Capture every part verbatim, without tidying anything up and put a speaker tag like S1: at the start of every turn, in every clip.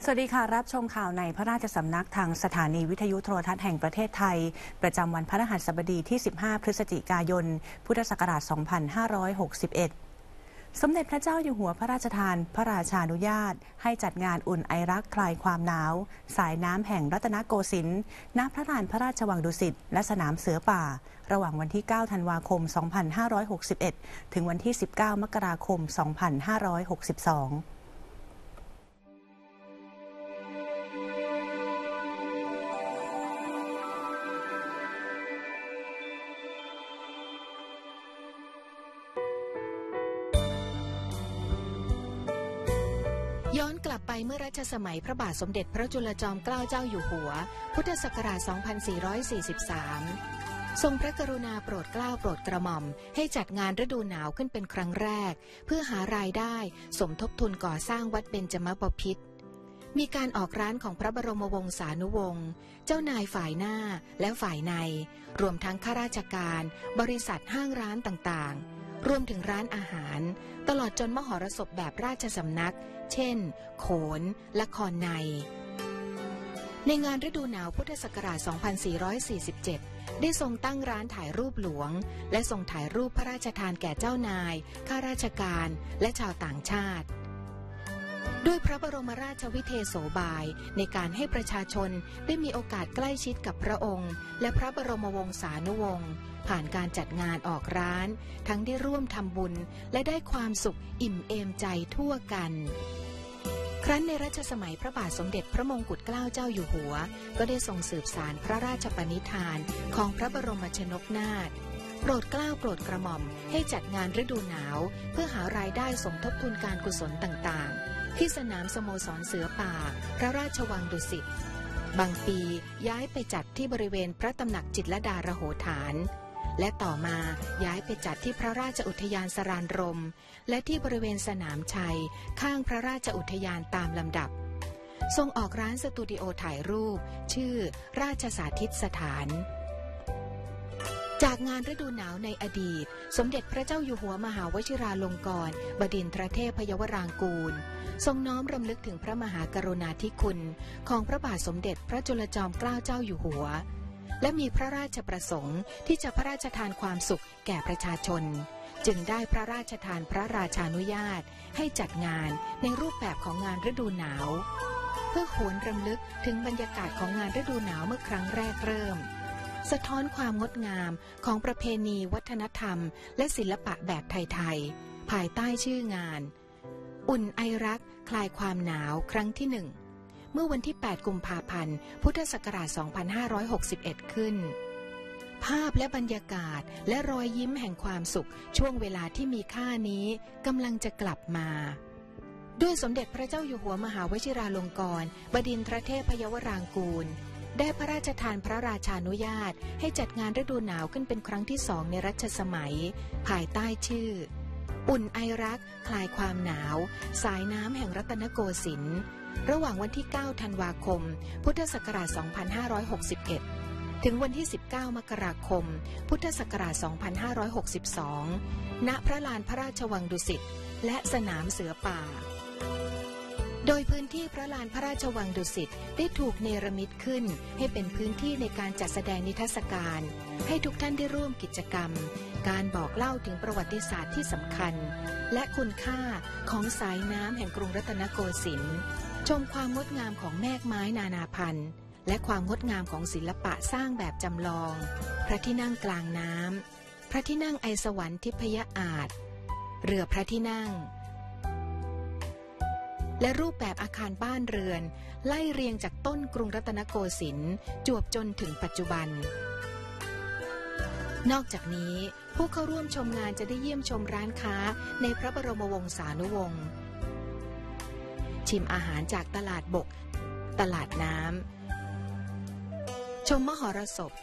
S1: สวัสดีค่ะรับชมข่าวในพระราชสำนักทางสถานีวิทยุโทรทัศน์แห่งประเทศไทยประจำวันพฤหัสบดีที่สิบห้าพฤศจิกายนพุทธศักราชสองพันห้าร้อยหกสิบเอ็ดสมเด็จพระเจ้าอยู่หัวพระราชทานพระราชานุญาตให้จัดงานอุ่นไอรักคลายความหนาวสายน้ำแห่งรัตนโกสินทร์ณพระลานพระราชวังดุสิตและสนามเสือป่าระหว่างวันที่เก้าธันวาคมสองพันห้าร้อยหกสิบเอ็ดถึงวันที่สิบเก้ามกราคมสองพันห้าร้อยหกสิบสอง
S2: ย้อนกลับไปเมื่อรัชสมัยพระบาทสมเด็จพระจุลจอมเกล้าเจ้าอยู่หัวพุทธศักราช สองพันสี่ร้อยสี่สิบสาม ทรงพระกรุณาโปรดเกล้าโปรดกระหม่อมให้จัดงานฤดูหนาวขึ้นเป็นครั้งแรกเพื่อหารายได้สมทบทุนก่อสร้างวัดเบญจมบพิตรมีการออกร้านของพระบรมวงศานุวงศ์เจ้านายฝ่ายหน้าและฝ่ายในรวมทั้งข้าราชการบริษัทห้างร้านต่างๆรวมถึงร้านอาหารตลอดจนมหรสพแบบราชสำนักเช่นโขนละครในในงานฤดูหนาวพุทธศักราช สองพันสี่ร้อยสี่สิบเจ็ด ได้ทรงตั้งร้านถ่ายรูปหลวงและทรงถ่ายรูปพระราชทานแก่เจ้านายข้าราชการและชาวต่างชาติด้วยพระบรมราชวิเทโสบายในการให้ประชาชนได้มีโอกาสใกล้ชิดกับพระองค์และพระบรมวงศานุวงศ์ผ่านการจัดงานออกร้านทั้งได้ร่วมทำบุญและได้ความสุขอิ่มเอมใจทั่วกันครั้นในรัชสมัยพระบาทสมเด็จพระมงกุฎเกล้าเจ้าอยู่หัวก็ได้ทรงสืบสานพระราชปณิธานของพระบรมชนกนาถโปรดเกล้าโปรดกระหม่อมให้จัดงานฤดูหนาวเพื่อหารายได้สมทบทุนการกุศลต่างๆที่สนามสโมสรเสือป่าพระราชวังดุสิตบางปีย้ายไปจัดที่บริเวณพระตำหนักจิตรลดาระโหฐานและต่อมาย้ายไปจัดที่พระราชอุทยานสรานรมและที่บริเวณสนามชัยข้างพระราชอุทยานตามลำดับทรงออกร้านสตูดิโอถ่ายรูปชื่อราชสาธิตสถานจากงานฤดูหนาวในอดีตสมเด็จพระเจ้าอยู่หัวมหาวชิราลงกรณ์บดินทรเทพยวรางกูลทรงน้อมรำลึกถึงพระมหากรุณาธิคุณของพระบาทสมเด็จพระจุลจอมเกล้าเจ้าอยู่หัวและมีพระราชประสงค์ที่จะพระราชทานความสุขแก่ประชาชนจึงได้พระราชทานพระราชานุญาตให้จัดงานในรูปแบบของงานฤดูหนาวเพื่อหวนรำลึกถึงบรรยากาศของงานฤดูหนาวเมื่อครั้งแรกเริ่มสะท้อนความงดงามของประเพณีวัฒนธรรมและศิลปะแบบไทยๆภายใต้ชื่องานอุ่นไอรักคลายความหนาวครั้งที่หนึ่งเมื่อวันที่แปดกุมภาพันธ์พุทธศักราช สองพันห้าร้อยหกสิบเอ็ด ขึ้นภาพและบรรยากาศและรอยยิ้มแห่งความสุขช่วงเวลาที่มีค่านี้กำลังจะกลับมาด้วยสมเด็จพระเจ้าอยู่หัวมหาวชิราลงกรณ์บดินทรเทพยวรางกูลได้พระราชทานพระราชานุญาตให้จัดงานฤดูหนาวขึ้นเป็นครั้งที่สองในรัชสมัยภายใต้ชื่ออุ่นไอรักคลายความหนาวสายน้ำแห่งรัตนโกสินทร์ระหว่างวันที่เก้าธันวาคมพุทธศักราช สองพันห้าร้อยหกสิบเอ็ด ถึงวันที่สิบเก้ามกราคมพุทธศักราช สองพันห้าร้อยหกสิบสอง ณ พระลานพระราชวังดุสิตและสนามเสือป่าโดยพื้นที่พระลานพระราชวังดุสิตได้ถูกเนรมิตขึ้นให้เป็นพื้นที่ในการจัดแสดงนิทรรศการให้ทุกท่านได้ร่วมกิจกรรมการบอกเล่าถึงประวัติศาสตร์ที่สำคัญและคุณค่าของสายน้ำแห่งกรุงรัตนโกสินทร์ชมความงดงามของแมกไม้นานาพันธุ์และความงดงามของศิลปะสร้างแบบจำลองพระที่นั่งกลางน้ำพระที่นั่งไอสวรรค์ทิพยอาสน์เรือพระที่นั่งและรูปแบบอาคารบ้านเรือนไล่เรียงจากต้นกรุงรัตนโกสินทร์จวบจนถึงปัจจุบันนอกจากนี้ผู้เข้าร่วมชมงานจะได้เยี่ยมชมร้านค้าในพระบรมวงศานุวงศ์ชิมอาหารจากตลาดบกตลาดน้ำชมมหรสพ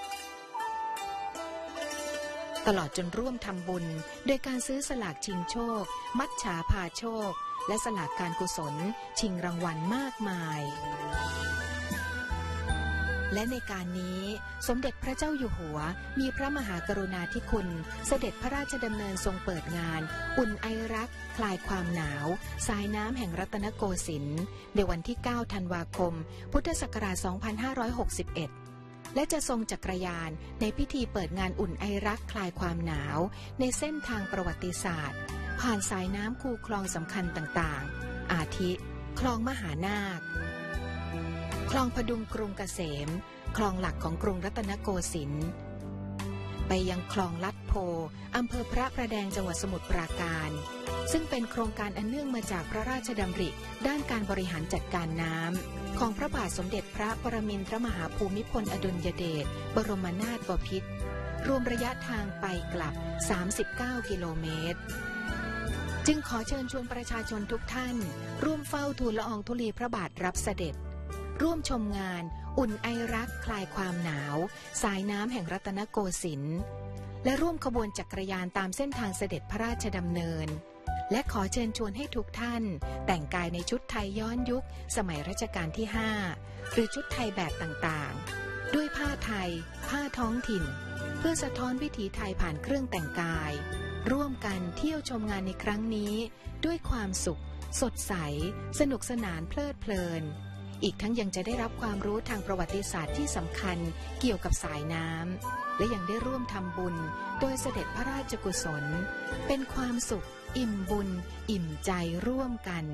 S2: ตลอดจนร่วมทำบุญโดยการซื้อสลากชิงโชคมัจฉาพาโชคและสลากการกุศลชิงรางวัลมากมายและในการนี้สมเด็จพระเจ้าอยู่หัวมีพระมหากรุณาธิคุณเสด็จพระราชดำเนินทรงเปิดงานอุ่นไอรักคลายความหนาวสายน้ำแห่งรัตนโกสินทร์ในวันที่เก้าธันวาคมพุทธศักราชสองพันห้าร้อยหกสิบเอ็ดและจะทรงจักรยานในพิธีเปิดงานอุ่นไอรักคลายความหนาวในเส้นทางประวัติศาสตร์ผ่านสายน้ำคูคลองสำคัญต่างๆอาทิคลองมหานาคคลองพดุงกรุงเกษมคลองหลักของกรุงรัตนโกสินทร์ไปยังคลองลัดโพอำเภอพระประแดงจังหวัดสมุทรปราการซึ่งเป็นโครงการอันเนื่องมาจากพระราชดำริด้านการบริหารจัดการน้ำของพระบาทสมเด็จพระปรมินทรมหาภูมิพลอดุลยเดชบรมนาถบพิตรรวมระยะทางไปกลับสามสิบเก้ากิโลเมตรจึงขอเชิญชวนประชาชนทุกท่านร่วมเฝ้าทูลละอองธุลีพระบาทรับเสด็จร่วมชมงานอุ่นไอรักคลายความหนาวสายน้ำแห่งรัตนโกสินทร์และร่วมขบวนจักรยานตามเส้นทางเสด็จพระราชดำเนินและขอเชิญชวนให้ทุกท่านแต่งกายในชุดไทยย้อนยุคสมัยรัชกาลที่ห้าหรือชุดไทยแบบต่างๆด้วยผ้าไทยผ้าท้องถิ่นเพื่อสะท้อนวิถีไทยผ่านเครื่องแต่งกายร่วมกันเที่ยวชมงานในครั้งนี้ด้วยความสุขสดใสสนุกสนานเพลิดเพลินอีกทั้งยังจะได้รับความรู้ทางประวัติศาสตร์ที่สำคัญเกี่ยวกับสายน้ำและยังได้ร่วมทำบุญโดยเสด็จพระราชกุศลเป็นความสุขอิ่มบุญอิ่มใจร่วมกัน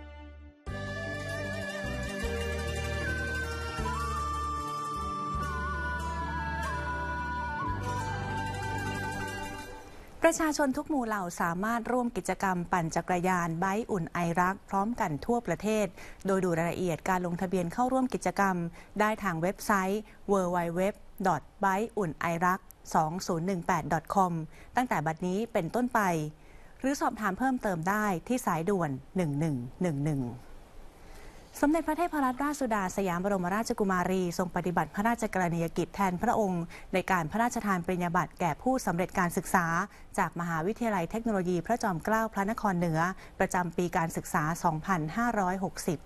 S1: ประชาชนทุกหมู่เหล่าสามารถร่วมกิจกรรมปั่นจักรยานไบค์อุ่นไอรักพร้อมกันทั่วประเทศโดยดูรายละเอียดการลงทะเบียนเข้าร่วมกิจกรรมได้ทางเว็บไซต์ ดับเบิลยู ดับเบิลยู ดับเบิลยู ดอท ไบค์อุ่นไอรัก สองพันสิบแปด ดอท คอม ตั้งแต่บัดนี้เป็นต้นไปหรือสอบถามเพิ่มเติมได้ที่สายด่วนหนึ่งหนึ่งหนึ่งหนึ่งสมเด็จพระเทพรัตนราชสุดาสยามบรมราชกุมารีทรงปฏิบัติพระราชกรณียกิจแทนพระองค์ในการพระราชทานปริญญาบัตรแก่ผู้สำเร็จการศึกษาจากมหาวิทยาลัยเทคโนโลยีพระจอมเกล้าพระนครเหนือประจำปีการศึกษา สองพันห้าร้อยหกสิบ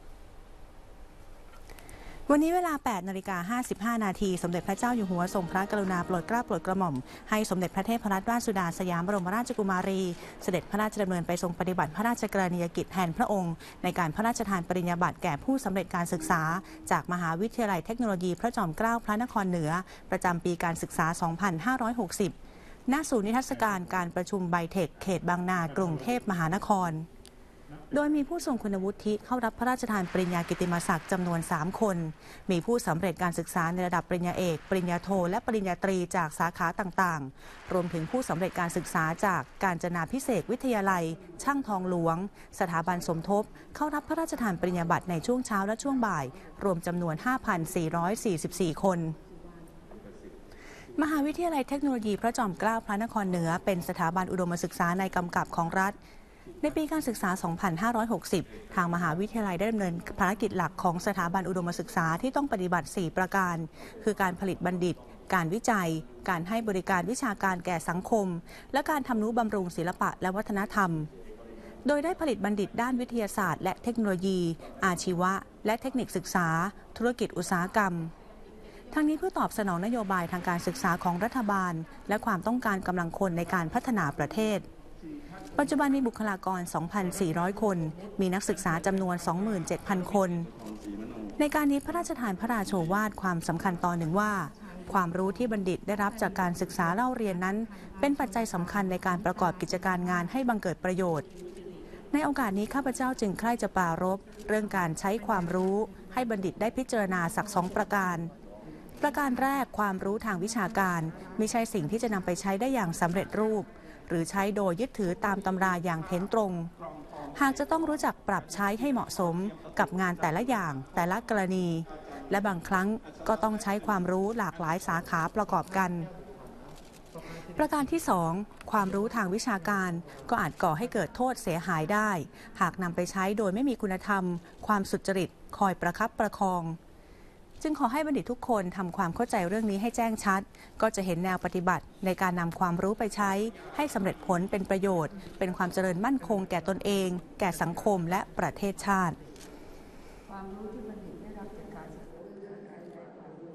S1: วันนี้เวลา แปดนาฬิกาห้าสิบห้า นาทีสมเด็จพระเจ้าอยู่หัวทรงพระกรุณาโปรดเกล้าโปรดกระหม่อมให้สมเด็จพระเทพรัตนราชสุดาสยามบรมราชกุมารีเสด็จพระราชดำเนินไปทรงปฏิบัติพระราชกรณียกิจแทนพระองค์ในการพระราชทานปริญญาบัตรแก่ผู้สำเร็จการศึกษาจากมหาวิทยาลัยเทคโนโลยีพระจอมเกล้าพระนครเหนือประจำปีการศึกษา สองพันห้าร้อยหกสิบ ณ ศูนย์นิทรรศการการประชุมไบเทคเขตบางนากรุงเทพมหานครโดยมีผู้ทรงคุณวุฒิเข้ารับพระราชทานปริญญากิตติมศักดิ์จำนวนสามคนมีผู้สำเร็จการศึกษาในระดับปริญญาเอกปริญญาโทและปริญญาตรีจากสาขาต่างๆรวมถึงผู้สำเร็จการศึกษาจากกาญจนาภิเษกวิทยาลัยช่างทองหลวงสถาบันสมทบเข้ารับพระราชทานปริญญาบัตรในช่วงเช้าและช่วงบ่ายรวมจำนวน ห้าพันสี่ร้อยสี่สิบสี่ คนมหาวิทยาลัยเทคโนโลยีพระจอมเกล้าพระนครเหนือเป็นสถาบันอุดมศึกษาในกำกับของรัฐในปีการศึกษา สองพันห้าร้อยหกสิบ ทางมหาวิทยาลัยได้ดำเนินภารกิจหลักของสถาบันอุดมศึกษาที่ต้องปฏิบัติ สี่ ประการคือการผลิตบัณฑิตการวิจัยการให้บริการวิชาการแก่สังคมและการทำนุบำรุงศิลปะและวัฒนธรรมโดยได้ผลิตบัณฑิตด้านวิทยาศาสตร์และเทคโนโลยีอาชีวะและเทคนิคศึกษาธุรกิจอุตสาหกรรมทั้งนี้เพื่อตอบสนองนโยบายทางการศึกษาของรัฐบาลและความต้องการกำลังคนในการพัฒนาประเทศปัจจุบันมีบุคลากร สองพันสี่ร้อย คนมีนักศึกษาจำนวน สองหมื่นเจ็ดพัน คนในการนี้พระราชทานพระราโชวาทความสำคัญตอนหนึ่งว่าความรู้ที่บัณฑิตได้รับจากการศึกษาเล่าเรียนนั้นเป็นปัจจัยสำคัญในการประกอบกิจการงานให้บังเกิดประโยชน์ในโอกาสนี้ข้าพเจ้าจึงใคร่จะปรารภเรื่องการใช้ความรู้ให้บัณฑิตได้พิจารณาสักสองประการประการแรกความรู้ทางวิชาการไม่ใช่สิ่งที่จะนำไปใช้ได้อย่างสำเร็จรูปหรือใช้โดยยึดถือตามตำราอย่างเท้นตรงหากจะต้องรู้จักปรับใช้ให้เหมาะสมกับงานแต่ละอย่างแต่ละกรณีและบางครั้งก็ต้องใช้ความรู้หลากหลายสาขาประกอบกันประการที่สองความรู้ทางวิชาการก็อาจก่อให้เกิดโทษเสียหายได้หากนำไปใช้โดยไม่มีคุณธรรมความสุจริตคอยประคับประคองจึงขอให้บัณฑิตทุกคนทำความเข้าใจเรื่องนี้ให้แจ้งชัดก็จะเห็นแนวปฏิบัติในการนำความรู้ไปใช้ให้สำเร็จผลเป็นประโยชน์เป็นความเจริญมั่นคงแก่ตนเองแก่สังคมและประเทศชาติความรู้ที่บัณฑิตได้รับจากการศึกษา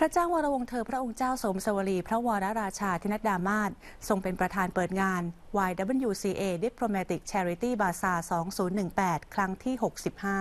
S1: ระเจ้าวรวงศ์เธอพระองค์เจ้าสมสวลีพระวรราชาธินัดดามาศทรงเป็นประธานเปิดงาน วาย ดับเบิลยู ซี เอ Diplomatic Charity Bazaar สองพันสิบแปด ครั้งที่ หกสิบห้า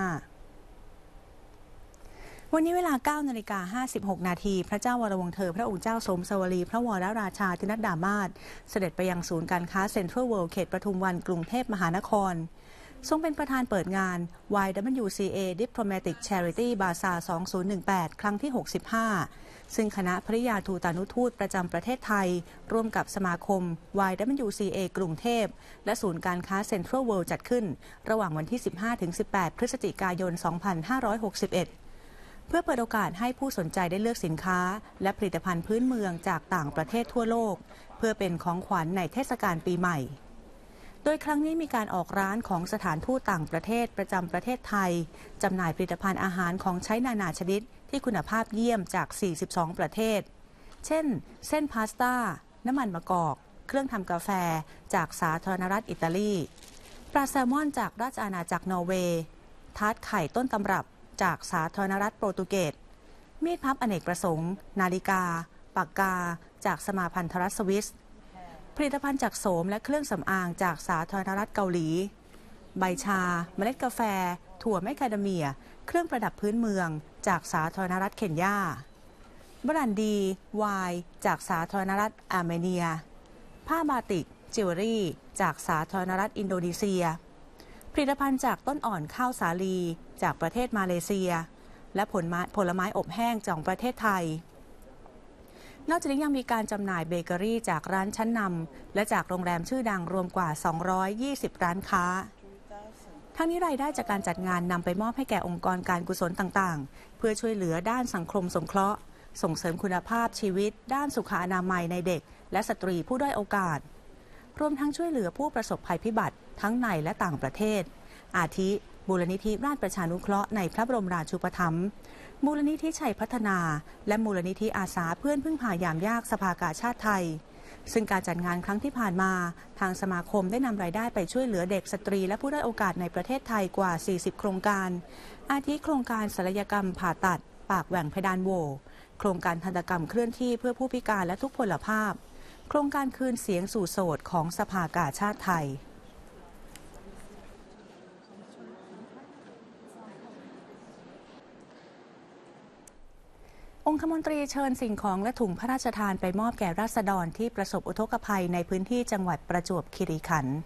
S1: วันนี้เวลา เก้านาฬิกาห้าสิบหก นาทีพระเจ้าวรวงศ์เธอพระองค์เจ้าสมสวลีพระวรราชาธินัดดามาศเสด็จไปยังศูนย์การค้าเซ็นทรัลเวิลด์เขตปทุมวันกรุงเทพมหานครทรงเป็นประธานเปิดงาน วาย ดับเบิลยู ซี เอ Diplomatic Charity Bazaar สองพันสิบแปด ครั้งที่ หกสิบห้า ซึ่งคณะภริยาทูตานุทูตประจำประเทศไทยร่วมกับสมาคม วาย ดับเบิลยู ซี เอ กรุงเทพและศูนย์การค้าเซ็นทรัลเวิลด์จัดขึ้นระหว่างวันที่ สิบห้าถึงสิบแปด พฤศจิกายน สองพันห้าร้อยหกสิบเอ็ด เพื่อเปิดโอกาสให้ผู้สนใจได้เลือกสินค้าและผลิตภัณฑ์พื้นเมืองจากต่างประเทศทั่วโลกเพื่อเป็นของขวัญในเทศกาลปีใหม่โดยครั้งนี้มีการออกร้านของสถานทูตต่างประเทศประจำประเทศไทยจำหน่ายผลิตภัณฑ์อาหารของใช้นานาชนิดที่คุณภาพเยี่ยมจาก สี่สิบสอง ประเทศเช่นเส้นพาสต้าน้ำมันมะกอกเครื่องทำกาแฟจากสาธารณรัฐอิตาลีปลาแซลมอนจากราชอาณาจักรนอร์เวย์ทาร์ตไข่ต้นตำรับจากสาธารณรัฐโปรตุเกสมีดพับอเนกประสงค์นาฬิกาปากกาจากสมาพันธรัฐสวิสผลิตภัณฑ์จากโสมและเครื่องสำอางจากสาธารณรัฐเกาหลีใบชาเมล็ดกาแฟถั่วแมคคาเดเมียเครื่องประดับพื้นเมืองจากสาธารณรัฐเคนยาบรันดีไวน์จากสาธารณรัฐอาร์เมเนียผ้าบาติกจิวเวลรี่จากสาธารณรัฐอินโดนีเซียผลิตภัณฑ์จากต้นอ่อนข้าวสาลีจากประเทศมาเลเซียและผลไม้ผลไม้อบแห้งจากประเทศไทยนอกจากนี้ยังมีการจำหน่ายเบเกอรี่จากร้านชั้นนำและจากโรงแรมชื่อดังรวมกว่าสองร้อยยี่สิบร้านค้าทั้งนี้รายได้จากการจัดงานนำไปมอบให้แก่องค์กรการกุศลต่างๆเพื่อช่วยเหลือด้านสังคมสงเคราะห์ส่งเสริมคุณภาพชีวิตด้านสุขอนามัยในเด็กและสตรีผู้ด้อยโอกาสรวมทั้งช่วยเหลือผู้ประสบภัยพิบัติทั้งในและต่างประเทศอาทิมูลนิธิราชประชานุเคราะห์ในพระบรมราชูปถัมภ์มูลนิธิชัยพัฒนาและมูลนิธิอาสาเพื่อนพึ่งพายามยากสภากาชาติไทยซึ่งการจัดงานครั้งที่ผ่านมาทางสมาคมได้นำรายได้ไปช่วยเหลือเด็กสตรีและผู้ด้อยโอกาสในประเทศไทยกว่าสี่สิบโครงการอาทิโครงการศัลยกรรมผ่าตัดปากแหว่งเพดานโหว่โครงการทันตกรรมเคลื่อนที่เพื่อผู้พิการและทุกพลภาพโครงการคืนเสียงสู่โสตของสภากาชาติไทยองคมนตรีเชิญสิ่งของและถุงพระราชทานไปมอบแก่ราษฎรที่ประสบอุทกภัยในพื้นที่จังหวัดประจวบคีรีขันธ์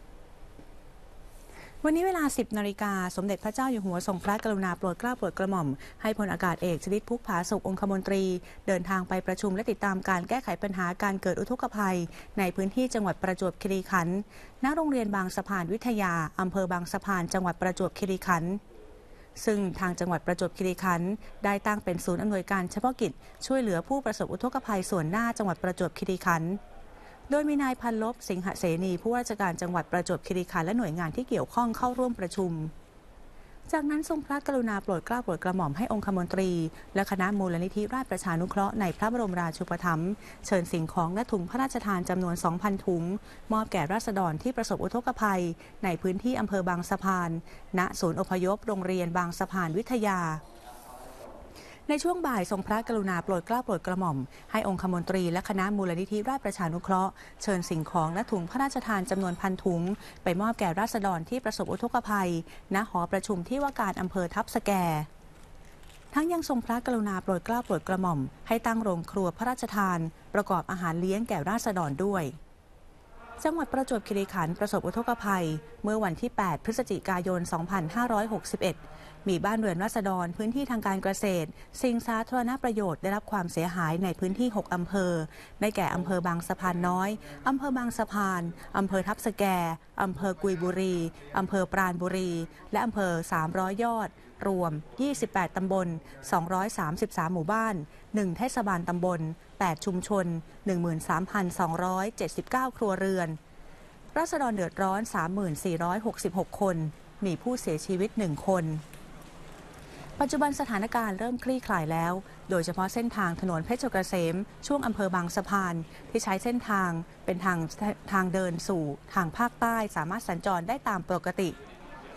S1: วันนี้เวลา สิบนาฬิกาสมเด็จพระเจ้าอยู่หัวทรงพระกรุณาโปรดเกล้าโปรดกระหม่อมให้พลอากาศเอกชลิตพุกผาสุของคมนตรีเดินทางไปประชุมและติดตามการแก้ไขปัญหาการเกิดอุทกภัยในพื้นที่จังหวัดประจวบคีรีขันธ์ณโรงเรียนบางสะพานวิทยาอำเภอบางสะพานจังหวัดประจวบคีรีขันธ์ซึ่งทางจังหวัดประจวบคีรีขันธ์ได้ตั้งเป็นศูนย์อำนวยการเฉพาะกิจช่วยเหลือผู้ประสบอุทกภัยส่วนหน้าจังหวัดประจวบคีรีขันธ์โดยมีนายพันลบสิงหเสนีผู้ว่าราชการจังหวัดประจวบคีรีขันธ์และหน่วยงานที่เกี่ยวข้องเข้าร่วมประชุมจากนั้นทรงพระกรุณาโปรดเกล้าโปรดกระหม่อมให้องคมนตรีและคณะมูลนิธิราชประชานุเคราะห์ในพระบรมราชูปถัมภ์เชิญสิ่งของและถุงพระราชทานจำนวน สองพัน ถุงมอบแก่ราษฎรที่ประสบอุทกภัยในพื้นที่อำเภอบางสะพานณศูนย์อพยพโรงเรียนบางสะพานวิทยาในช่วงบ่ายทรงพระกรุณาโปรดเกล้าโปรดกระหม่อมให้องคมนตรีและคณะมูลนิธิราชประชานุเคราะห์เชิญสิ่งของและถุงพระราชทานจำนวนพันถุงไปมอบแก่ราษฎรที่ประสบอุทกภัยณหอประชุมที่ว่าการอำเภอทับสแกทั้งยังทรงพระกรุณาโปรดเกล้าโปรดกระหม่อมให้ตั้งโรงครัวพระราชทานประกอบอาหารเลี้ยงแก่ราษฎรด้วยจังหวัดประจวบคีรีขันธ์ประสบอุทกภัยเมื่อวันที่ แปด พฤศจิกายน สองพันห้าร้อยหกสิบเอ็ด มีบ้านเรือนราษฎรพื้นที่ทางการเกษตรสิ่งสาธารณประโยชน์ได้รับความเสียหายในพื้นที่ หก อำเภอได้แก่อำเภอบางสะพานน้อยอำเภอบางสะพานอำเภอทับสแกอำเภอกุยบุรีอำเภอปราณบุรีและอำเภอสามร้อยยอดรวมยี่สิบแปดตำบลสองร้อยสามสิบสามหมู่บ้านหนึ่งเทศบาลตำบลแปดชุมชน หนึ่งหมื่นสามพันสองร้อยเจ็ดสิบเก้า ครัวเรือนราษฎรเดือดร้อน สามหมื่นสี่ร้อยหกสิบหก คนมีผู้เสียชีวิตหนึ่งคนปัจจุบันสถานการณ์เริ่มคลี่คลายแล้วโดยเฉพาะเส้นทางถนนเพชรเกษมช่วงอำเภอบางสะพานที่ใช้เส้นทางเป็นทางทางเดินสู่ทางภาคใต้สามารถสัญจรได้ตามปกติ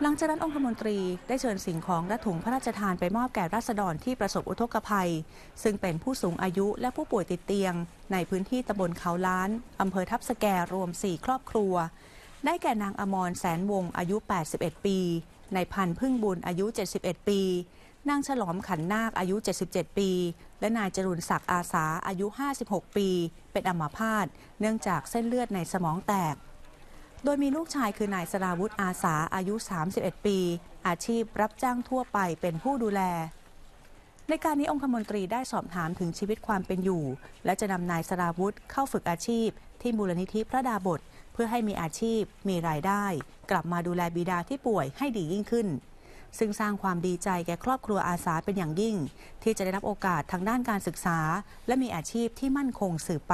S1: หลังจากนั้นองคมนตรีได้เชิญสิ่งของและถุงพระราชทานไปมอบแก่ราษฎรที่ประสบอุทกภัยซึ่งเป็นผู้สูงอายุและผู้ป่วยติดเตียงในพื้นที่ตำบลเขาล้านอำเภอทับสแกรวมสี่ครอบครัวได้แก่นางอมรแสนวงศ์อายุแปดสิบเอ็ดปีนายพันธุ์พึ่งบุญอายุเจ็ดสิบเอ็ดปีนางฉลอมขันนาคอายุเจ็ดสิบเจ็ดปีและนายจรุนศักดิ์อาสาอายุห้าสิบหกปีเป็นอัมพาตเนื่องจากเส้นเลือดในสมองแตกโดยมีลูกชายคือนายสราวุธอาสาอายุสามสิบเอ็ดปีอาชีพรับจ้างทั่วไปเป็นผู้ดูแลในการนี้องคมนตรีได้สอบถามถึงชีวิตความเป็นอยู่และจะนำนายสราวุธเข้าฝึกอาชีพที่มูลนิธิพระดาบสเพื่อให้มีอาชีพมีรายได้กลับมาดูแลบิดาที่ป่วยให้ดียิ่งขึ้นซึ่งสร้างความดีใจแก่ครอบครัวอาสาเป็นอย่างยิ่งที่จะได้รับโอกาสทางด้านการศึกษาและมีอาชีพที่มั่นคงสืบไป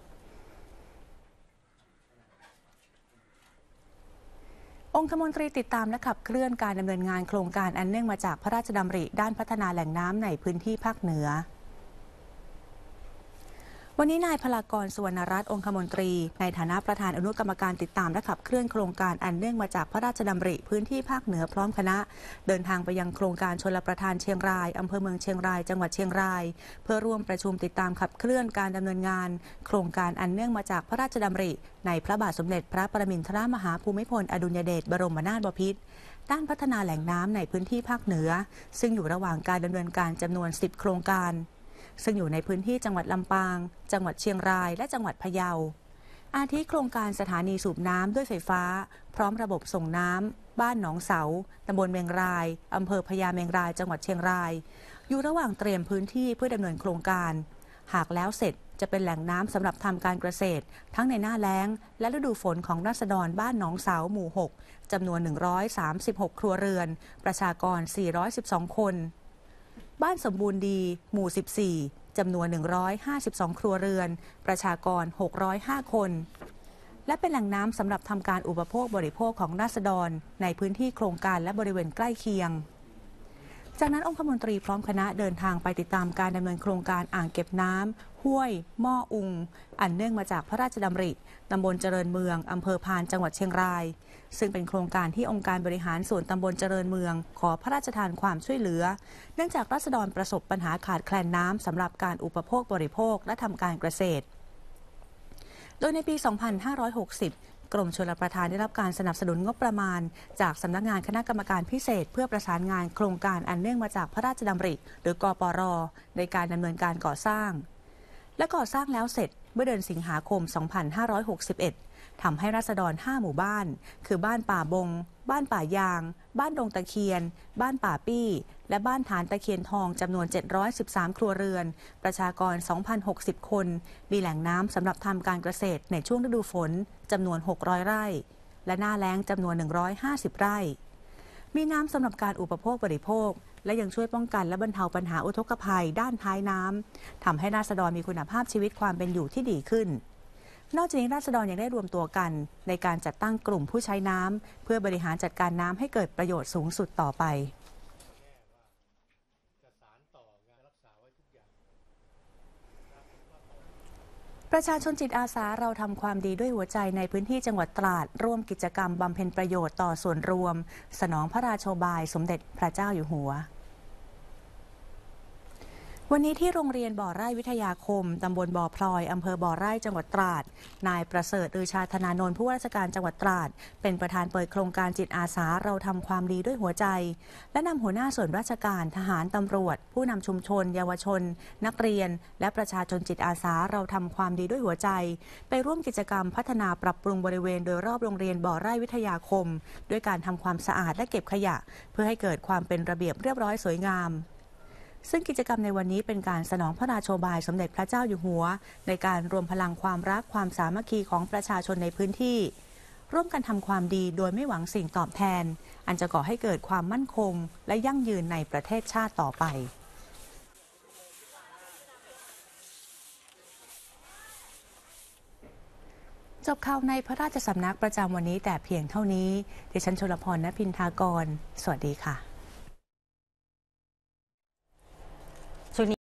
S1: องคมนตรีติดตามและขับเคลื่อนการดำเนินงานโครงการอันเนื่องมาจากพระราชดำริด้านพัฒนาแหล่งน้ำในพื้นที่ภาคเหนือวันนี้นายพลากรสุวรรณรัตน์องคมนตรีในฐานะประธานอนุกรรมการติดตามและขับเคลื่อนโครงการอันเนื่องมาจากพระราชดำริพื้นที่ภาคเหนือพร้อมคณะเดินทางไปยังโครงการชลประทานเชียงรายอำเภอเมืองเชียงรายจังหวัดเชียงรายเพื่อร่วมประชุมติดตามขับเคลื่อนการดำเนินงานโครงการอันเนื่องมาจากพระราชดำริในพระบาทสมเด็จพระปรมินทรมหาภูมิพลอดุลยเดชบรมนาถบพิตรด้านพัฒนาแหล่งน้ำในพื้นที่ภาคเหนือซึ่งอยู่ระหว่างการดำเนินการจำนวนสิบโครงการซึ่งอยู่ในพื้นที่จังหวัดลำปางจังหวัดเชียงรายและจังหวัดพะเยาอาทิโครงการสถานีสูบน้ำด้วยไฟฟ้าพร้อมระบบส่งน้ำบ้านหนองเสาตำบลเมงรายอำเภอพญาเมงรายจังหวัดเชียงรายอยู่ระหว่างเตรียมพื้นที่เพื่อดำเนินโครงการหากแล้วเสร็จจะเป็นแหล่งน้ำสำหรับทำการเกษตรทั้งในหน้าแล้งและฤดูฝนของราษฎรบ้านหนองเสาหมู่หกจำนวนหนึ่งร้อยสามสิบหกครัวเรือนประชากรสี่ร้อยสิบสองคนบ้านสมบูรณ์ดีหมู่สิบสี่จำนวนหนึ่งร้อยห้าสิบสองครัวเรือนประชากรหกร้อยห้าคนและเป็นแหล่งน้ำสำหรับทำการอุปโภคบริโภคของราษฎรในพื้นที่โครงการและบริเวณใกล้เคียงจากนั้นองคมนตรีพร้อมคณะเดินทางไปติดตามการดำเนินโครงการอ่างเก็บน้ำห้วยหม้ออุงอันเนื่องมาจากพระราชดำริตำบลเจริญเมืองอำเภอพานจังหวัดเชียงรายซึ่งเป็นโครงการที่องค์การบริหารส่วนตำบลเจริญเมืองขอพระราชทานความช่วยเหลือเนื่องจากราษฎรประสบปัญหาขาดแคลนน้ำสำหรับการอุปโภคบริโภคและทำการเกษตรโดยในปี สองพันห้าร้อยหกสิบ กรมชลประทานได้รับการสนับสนุนงบประมาณจากสำนักงานคณะกรรมการพิเศษเพื่อประสานงานโครงการอันเนื่องมาจากพระราชดำริหรือกปร.ในการดำเนินการก่อสร้างและก่อสร้างแล้วเสร็จเมื่อเดือนสิงหาคม สองพันห้าร้อยหกสิบเอ็ดทำให้ราษฎรห้าหมู่บ้านคือบ้านป่าบงบ้านป่ายางบ้านดงตะเคียนบ้านป่าปี้และบ้านฐานตะเคียนทองจำนวนเจ็ดร้อยสิบสามครัวเรือนประชากร สองพันหกสิบ คนมีแหล่งน้ำสำหรับทำการเกษตรในช่วงฤดูฝนจำนวนหกร้อยไร่และหน้าแล้งจำนวนหนึ่งร้อยห้าสิบไร่มีน้ำสำหรับการอุปโภคบริโภคและยังช่วยป้องกันและบรรเทาปัญหาอุทกภัยด้านท้ายน้ำทำให้ราษฎรมีคุณภาพชีวิตความเป็นอยู่ที่ดีขึ้นนอกจากนี้ราษฎรยังได้รวมตัวกันในการจัดตั้งกลุ่มผู้ใช้น้ำเพื่อบริหารจัดการน้ำให้เกิดประโยชน์สูงสุดต่อไปประชาชนจิตอาสาเราทำความดีด้วยหัวใจในพื้นที่จังหวัดตราดร่วมกิจกรรมบำเพ็ญประโยชน์ต่อส่วนรวมสนองพระราโชบายสมเด็จพระเจ้าอยู่หัววันนี้ที่โรงเรียนบ่อไร่วิทยาคมตำบลบ่อพลอยอำเภอบ่อไร่จังหวัดตราดนายประเสริฐฤชาธนานนท์ผู้ว่าราชการจังหวัดตราดเป็นประธานเปิดโครงการจิตอาสาเราทำความดีด้วยหัวใจและนำหัวหน้าส่วนราชการทหารตำรวจผู้นำชุมชนเยาวชนนักเรียนและประชาชนจิตอาสาเราทำความดีด้วยหัวใจไปร่วมกิจกรรมพัฒนาปรับปรุงบริเวณโดยรอบโรงเรียนบ่อไร่วิทยาคมด้วยการทำความสะอาดและเก็บขยะเพื่อให้เกิดความเป็นระเบียบเรียบร้อยสวยงามซึ่งกิจกรรมในวันนี้เป็นการสนองพระราโชบายสมเด็จพระเจ้าอยู่หัวในการรวมพลังความรักความสามัคคีของประชาชนในพื้นที่ร่วมกันทำความดีโดยไม่หวังสิ่งตอบแทนอันจะก่อให้เกิดความมั่นคงและยั่งยืนในประเทศชาติต่อไปจบข่าวในพระราชสำนักประจำวันนี้แต่เพียงเท่านี้ดิฉันชลพร ณ พินทากรสวัสดีค่ะ